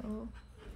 ओ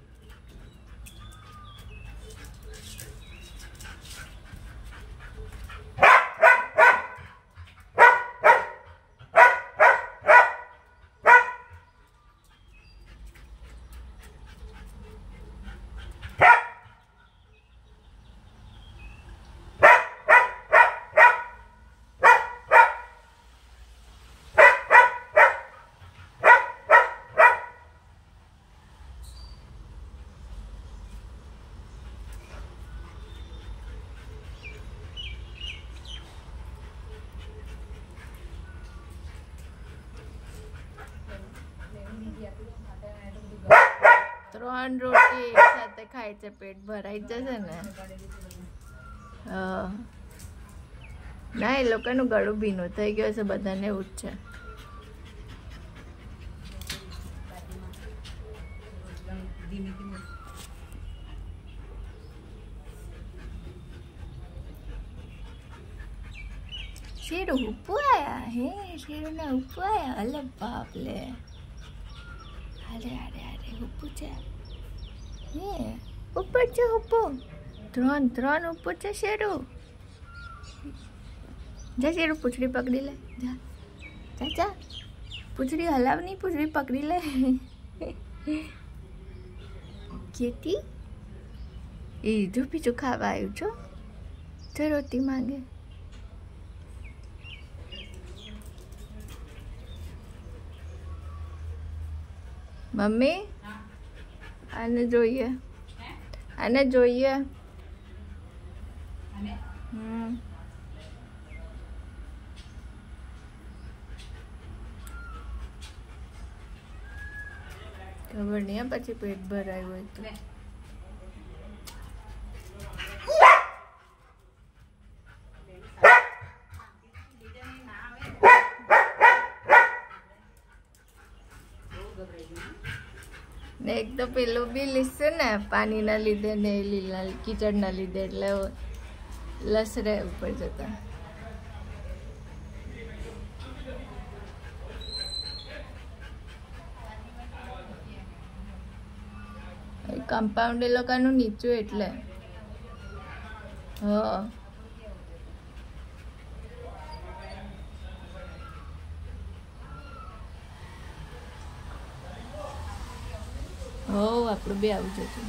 ત્રણ રોટી એક સાથે ખાય છે, પેટ ભરાઈ જશે ને. ના, એ લોકોનું ગળું ભીનું થઈ ગયું છે, બધાને એવું જ છે. शेरू उपू आया है, शेरू ने उपू आया. अरे बाप ले, अरे अरे अरे उपू છે. ये ऊपर છે ઉપू. ત્રણ ઉપू છે शेरू. जा शेरू पूछड़ी पकड़ी ले, जा चाचा पूछड़ी हलाव नहीं, पूछड़ी पकड़ी ले. केटी એ જો બીજું ખાવા આવ્યું છો, જો રોટી માંગે. મમ્મી આને જોઈએ, આને જોઈએ. ખબર નહીં પછી પેટ ભરાયું હોય તો. ને એક તો પેલું બી લીધું ને પાણીના લીધે ને લીલા કીચડના લીધે, એટલે લસરે ઉપર જતા. કમ્પાઉન્ડ એ લોકોનું નીચું એટલે. હા હો, આપણું બે આવું જતું.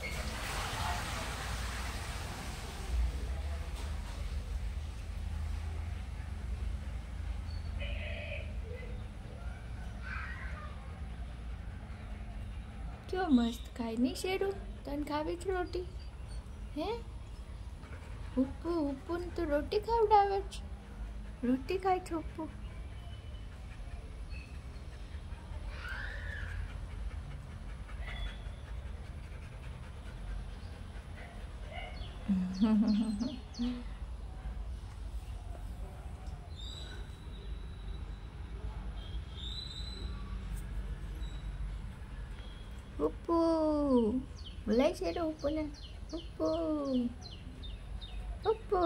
કેવો મસ્ત ખાય નહીં શેરું. તને ખાવી જ રોટી હે? ઉપુ ઉપુ ને તું રોટી ખવડાવે છે, રોટી ખાય છે ઉપુ. ઉપુ બોલાય છે રે ઉપુ ને. ઉપુ ઉપુ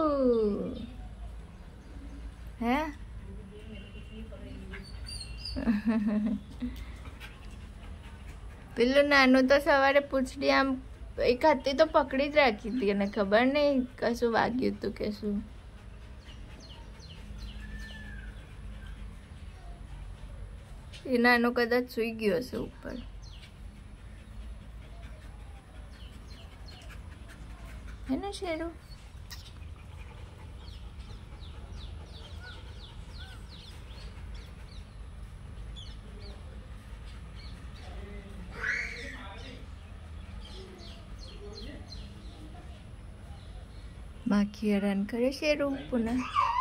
હે. પેલું નાનું તો સવારે પૂછડી આમ એક હાથે તો પકડી જ રાખી હતી, અને ખબર નહીં કશું વાગ્યું હતું કે શું. એ નાનું કદાચ સૂઈ ગયો હશે ઉપર. હે ને શેરું? માખી હેરાન કરે શેરું પુનઃ.